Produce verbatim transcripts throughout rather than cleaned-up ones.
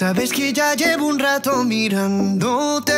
sabes que ya llevo un rato mirándote.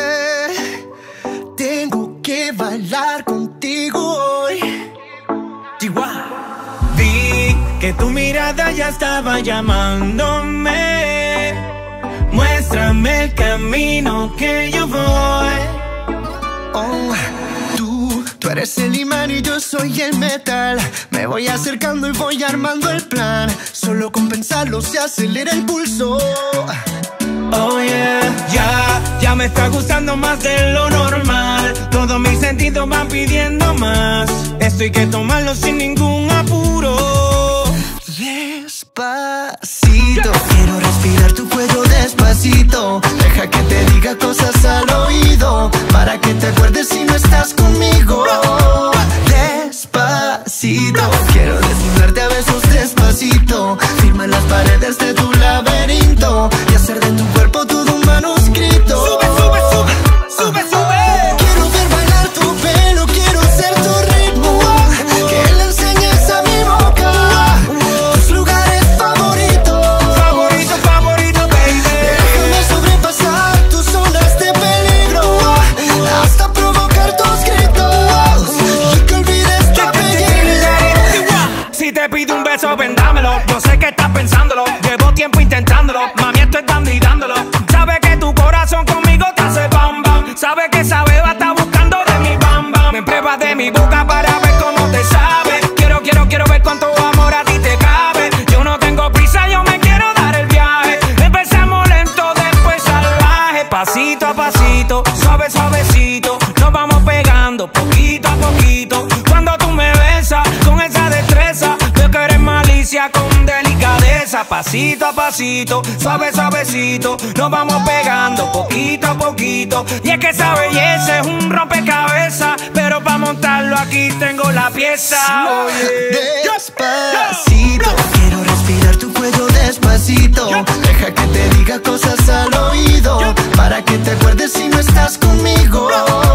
Tengo que bailar contigo hoy. Chihuahua. Vi que tu mirada ya estaba llamándome. Muéstrame el camino que yo voy. Oh, tú, tú eres el imán y yo soy el metal. Me voy acercando y voy armando el plan. Solo con pensarlo se acelera el pulso. Oh yeah, ya, ya me está gustando más de lo normal. Todos mis sentidos van pidiendo más. Esto hay que tomarlo sin ningún apuro. Despacito, quiero respirar tu cuello despacito. Deja que te diga cosas al oído, para que te acuerdes si no estás conmigo. Despacito, quiero desnudarte a besos despacito. Firma las paredes de tu laberinto y hacer de tu cuerpo todo un manuscrito. Sube, sube, sube, sube, sube. Quiero ver bailar tu pelo, quiero ser tu ritmo. Que le enseñes a mi boca tus lugares favoritos. Favorito, favorito, baby. Déjame sobrepasar tus zonas de peligro, hasta provocar tus gritos y que olvides tu apellido. Si te pido un beso, vendámelo. Yo sé que estás pensándolo, llevo tiempo intentándolo. Mami, esto es dando y dándolo. Sabe que tu corazón conmigo te hace bam bam. Sabe que esa beba está buscando de mi bam bam. Me pruebas de mi boca para ver cómo te sabe. Quiero, quiero, quiero ver cuánto amor a ti te cabe. Yo no tengo prisa, yo me quiero dar el viaje. Empezamos lento, después salvaje. Pasito a pasito, suave, suavecito. Nos vamos pegando poquito a poquito. Cuando tú me besas con esa destreza, veo que eres malicia con delicadeza. Pasito a pasito, suave, suavecito. Nos vamos pegando poquito a poquito. Y es que esa belleza es un rompecabezas, pero para montarlo aquí tengo la pieza. Oye. Despacito, quiero respirar tu cuello despacito. Deja que te diga cosas al oído, para que te acuerdes si no estás conmigo.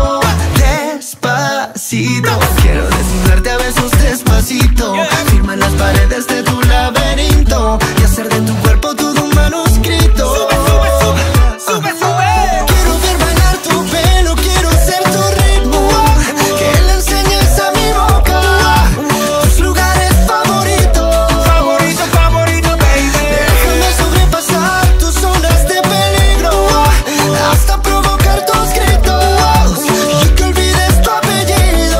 Despacito, quiero desnudarte a besos despacito. Firma las paredes de tu laberinto y hacer de tu cuerpo todo un manuscrito. Sube, sube, sube, sube, sube. Quiero ver bailar tu pelo, quiero ser tu ritmo. Que le enseñes a mi boca tus lugares favoritos. Favorito, favorito, baby. Déjame sobrepasar tus zonas de peligro, hasta provocar tus gritos y que olvides tu apellido.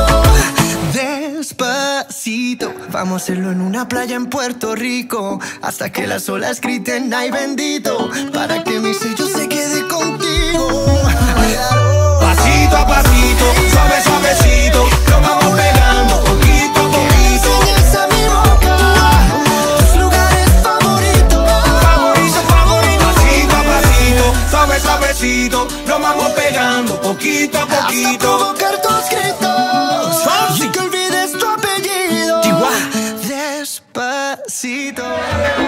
Despacito, vamos a hacerlo en una playa en Puerto Rico, hasta que las olas griten ay bendito, para que mi sello se quede contigo. Pasito a pasito, suave, suavecito. Nos vamos pegando poquito a Que le poquito. enseñes a mi boca tus lugares favoritos. Favorito, favorito. Pasito a pasito, suave, suavecito. Nos vamos pegando poquito a Hasta poquito. provocar tus gritos y que olvides tu apellido. Chihuahua. Despacito.